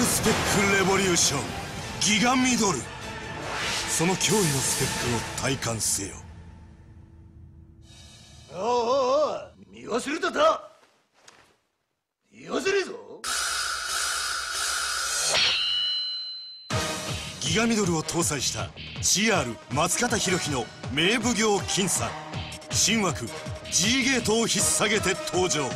スペックレボリューションギガミドル、その驚異のスペックを体感せよ。 おうおうおう、見忘れただ。見忘れぞ。 ギガミドルを搭載した CR 松方弘樹の名奉行金さん、新枠 G ゲートを引っ提げて登場。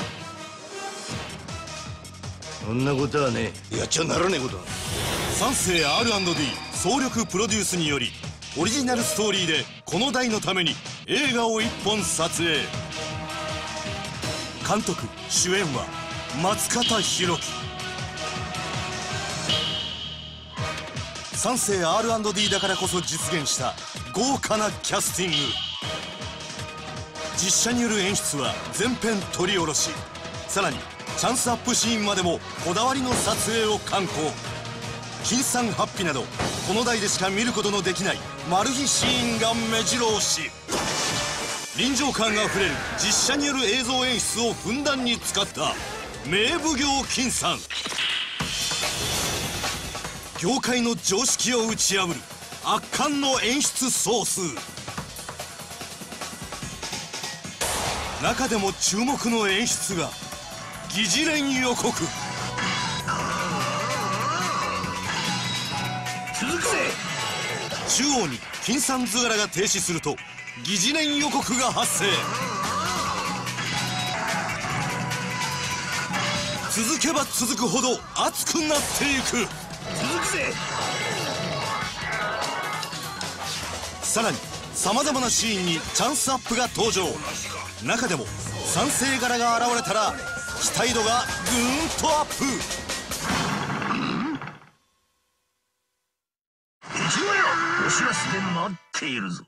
そんなことはねえ、やっちゃならねえことは。 三世 R&D 総力プロデュースによりオリジナルストーリーでこの台のために映画を1本撮影。監督主演は松方弘樹。三世 R&D だからこそ実現した豪華なキャスティング。実写による演出は全編撮り下ろし、さらにチャンスアップシーンまでもこだわりの撮影を敢行。金さんハッピなどこの台でしか見ることのできないマル秘シーンが目白押し。臨場感あふれる実写による映像演出をふんだんに使った名奉行金さん。業界の常識を打ち破る圧巻の演出ソース。中でも注目の演出が疑似連予告。 続くぜ。 中央に金さん図柄が停止すると疑似連予告が発生。続けば続くほど熱くなっていく。 続くぜ。 さらにさまざまなシーンにチャンスアップが登場。中でも三世柄が現れたら期待度がぐーんとアップ。 一応よ、お知らせで待っているぞ。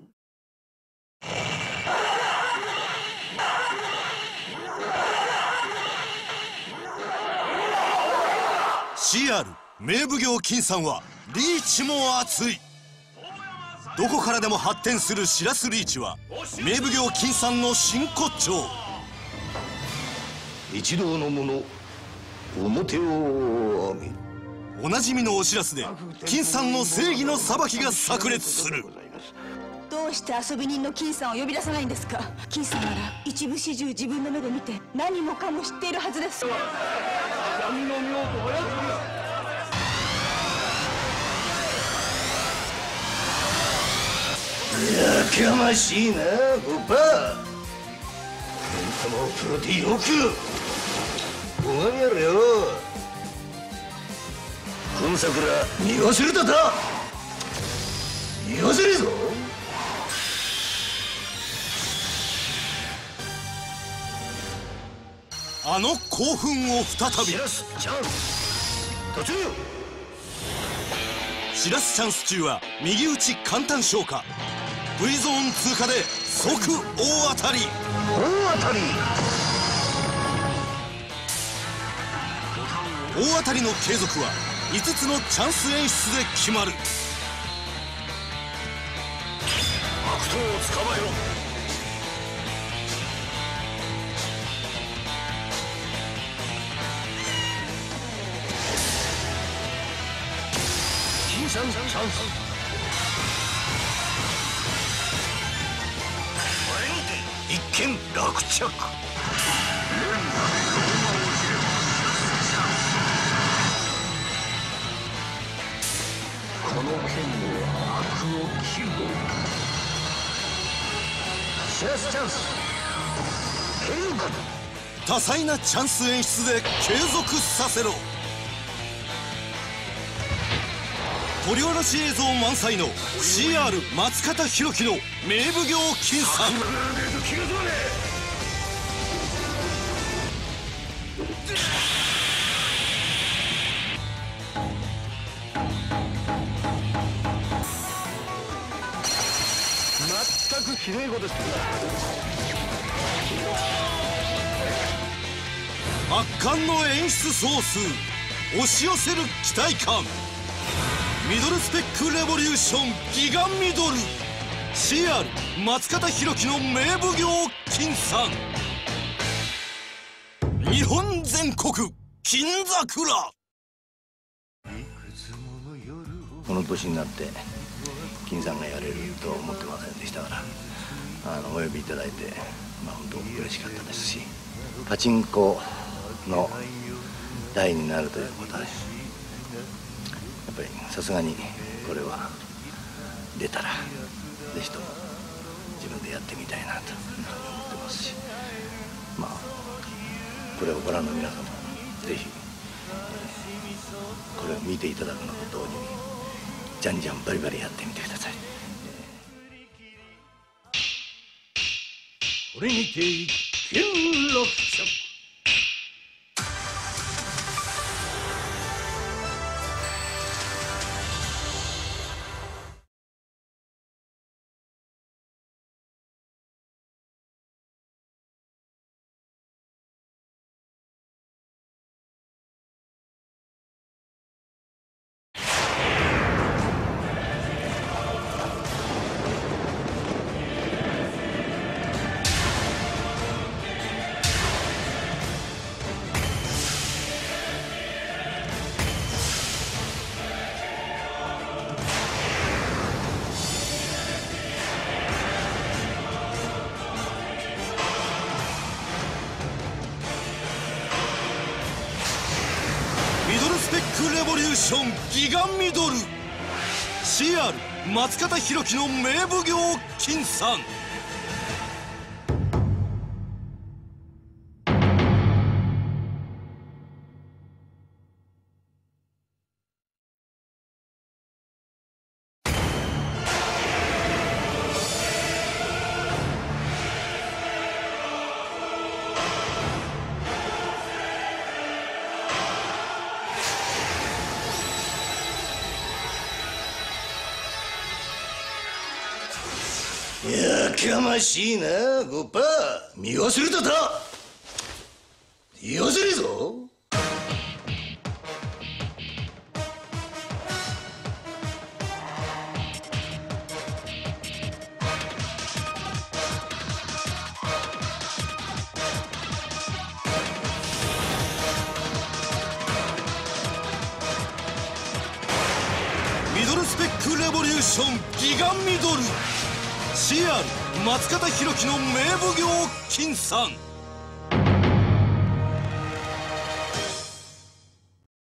CR 名奉行金さんはリーチも熱い。どこからでも発展するしらすリーチは名奉行金さんの真骨頂。 一同の者表を上げる。 おなじみのおしらすで金さんの正義の裁きが炸裂する。 どうして遊び人の金さんを呼び出さないんですか。金さんなら一部始終自分の目で見て何もかも知っているはずです。 闇の妙と操る。やかましいな、ホッパー。ケンタもプロテよくおがみやれよ。この桜見忘れただ。見忘れぞ。 あの興奮を再び。 しらすチャンス途中。 しらすチャンス中は右打ち簡単消化。V ゾーン通過で即大当たり。 大当たり。 大当たりの継続は5つのチャンス演出で決まる。 悪党を捕まえろ。金さんチャンス。一件落着。この剣は悪を切る。シャスチャンス。 多彩なチャンス演出で継続させろ。撮り下ろし映像満載の CR 松方弘樹の名奉行金さん。 全くひどいことです。 圧巻の演出ソース、押し寄せる期待感。ミドルスペックレボリューションギガミドル CR 松方弘樹の名奉行金さん。日本全国金桜。 この年になって金さんがやれるとは思ってませんでしたから、お呼びいただいて、本当嬉しかったですし、パチンコの台になるということで、やっぱりさすがにこれは出たらぜひとも自分でやってみたいなというふうに思ってますし、これをご覧の皆様ぜひ、これを見ていただくのと同時にじゃんじゃんバリバリやってみてください。これにて一件落着。 ミドルスペックレボリューションギガミドル CR 松方弘樹の名奉行金さん。 やかましいな、ゴッパ。見忘れたた。言わせねえぞ。 ミドルスペックレボリューションギガミドル CR 松方弘樹の名奉行金さん。